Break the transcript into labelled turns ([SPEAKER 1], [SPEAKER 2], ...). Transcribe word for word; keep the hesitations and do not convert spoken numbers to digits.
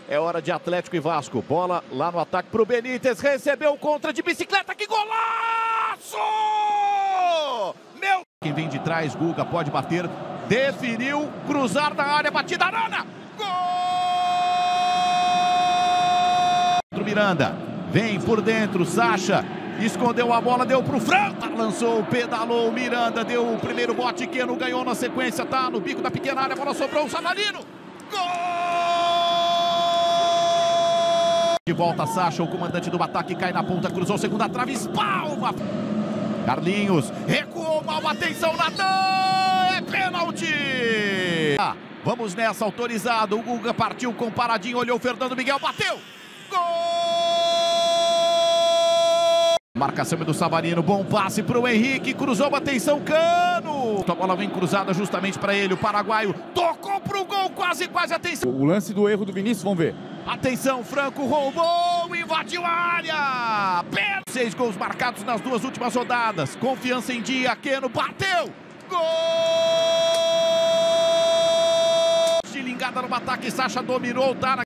[SPEAKER 1] É hora de Atlético e Vasco. Bola lá no ataque pro Benítez. Recebeu contra de bicicleta. Que golaço! Meu... Quem vem de trás, Guga pode bater. Definiu. Cruzar na área. Batida Arana. Gol! Miranda. Vem por dentro. Sacha. Escondeu a bola. Deu pro Franca. Lançou. Pedalou. Miranda. Deu o primeiro bote. Keno ganhou na sequência. Tá no bico da pequena área. A bola sobrou. O Savarino. Gol! De volta, Sacha, o comandante do ataque, cai na ponta, cruzou, segunda trave, espalma. Carlinhos, recuou mal, atenção, Natan, é pênalti. Ah, vamos nessa, autorizado, o Guga partiu com paradinho, olhou o Fernando Miguel, bateu. Gol! Marcação do Savarino, bom passe para o Henrique, cruzou, atenção, Cano. A bola vem cruzada justamente para ele, o paraguaio tocou pro gol, quase, quase, atenção.
[SPEAKER 2] O lance do erro do Vinícius, vamos ver.
[SPEAKER 1] Atenção, Franco roubou, invadiu a área. Pênalti. Seis gols marcados nas duas últimas rodadas. Confiança em dia, Keno bateu. Gol! Gilingada no ataque, Sacha dominou, tá na...